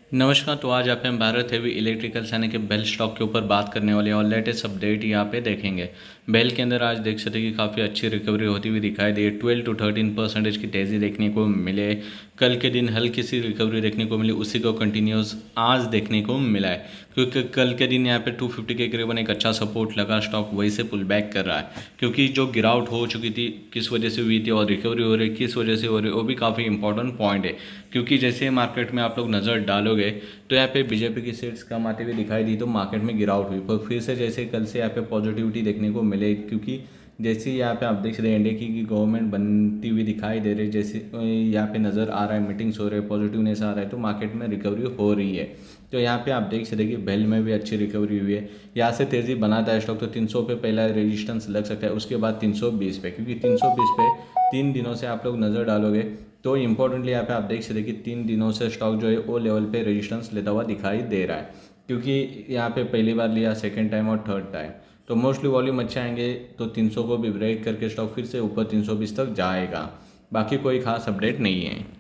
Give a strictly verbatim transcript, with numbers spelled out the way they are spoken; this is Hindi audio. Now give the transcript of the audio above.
नमस्कार। तो आज आप हम भारत हेवी इलेक्ट्रिकल्स यानी कि बेल स्टॉक के ऊपर बात करने वाले हैं और लेटेस्ट अपडेट यहाँ पे देखेंगे। बेल के अंदर आज देख सकते हैं कि काफ़ी अच्छी रिकवरी होती हुई दिखाई दी। ट्वेल्व टू थर्टीन परसेंटेज की तेज़ी देखने को मिले। कल के दिन हल्की सी रिकवरी देखने को मिली, उसी को कंटिन्यूस आज देखने को मिला है, क्योंकि कल के दिन यहाँ पे टू फिफ्टी के करीबन एक अच्छा सपोर्ट लगा। स्टॉक वही से पुल बैक कर रहा है, क्योंकि जो गिरावट हो चुकी थी किस वजह से हुई थी और रिकवरी हो रही किस वजह से हो रही है, वो भी काफ़ी इंपॉर्टेंट पॉइंट है। क्योंकि जैसे मार्केट में आप लोग नज़र डालोगे तो यहाँ पे बीजेपी की सीट्स कम आती हुई दिखाई दी तो मार्केट में गिरावट हुई, पर फिर से जैसे कल से यहाँ पे पॉजिटिविटी देखने को मिले, क्योंकि जैसे यहाँ पे आप देख रहे हैं इंडिया की, की गवर्नमेंट बनती हुई दिखाई दे रही है, जैसे यहाँ पे नज़र आ रहा है, मीटिंग्स हो रहे हैं, पॉजिटिवनेस आ रहा है, तो मार्केट में रिकवरी हो रही है। तो यहाँ पे आप देख सकते हैं कि बेल में भी अच्छी रिकवरी हुई है। यहाँ से तेज़ी बनाता है स्टॉक तो तीन सौ पे पहला रेजिस्टेंस लग सकता है, उसके बाद तीन सौ बीस पे, क्योंकि तीन सौ बीस पे तीन दिनों से आप लोग नज़र डालोगे तो इंपॉर्टेंटली यहाँ पे आप देख सकते हैं कि तीन दिनों से स्टॉक जो है वो लेवल पे रेजिस्टेंस लेता हुआ दिखाई दे रहा है, क्योंकि यहाँ पे पहली बार लिया, सेकंड टाइम और थर्ड टाइम, तो मोस्टली वॉल्यूम अच्छे आएंगे तो तीन सौ को भी ब्रेक करके स्टॉक फिर से ऊपर तीन सौ बीस तक जाएगा। बाकी कोई खास अपडेट नहीं है।